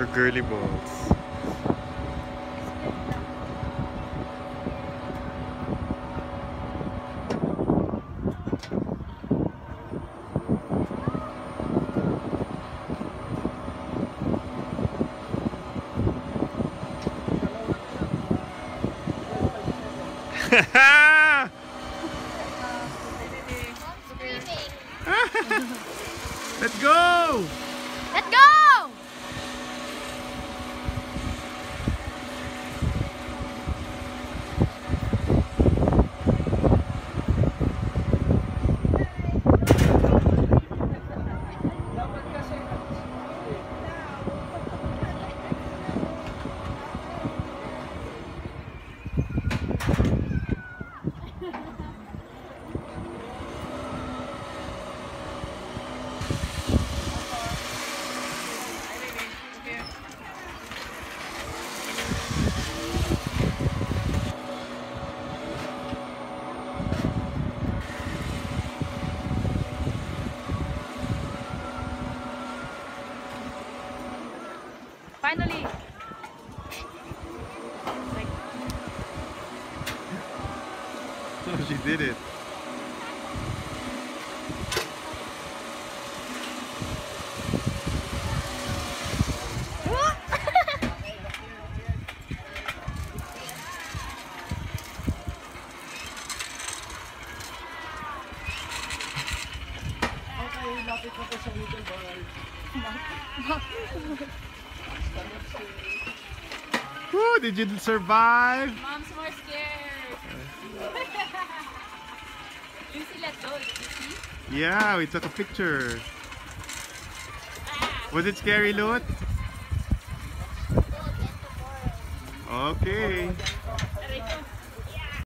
girly balls. Let's go! Let's go! Finally. Oh, she did it. Woo, did you survive? Mom's more scared. Lucy let go, did you see? Yeah, we took a picture. Was it scary, Lut? Okay. Aray ko.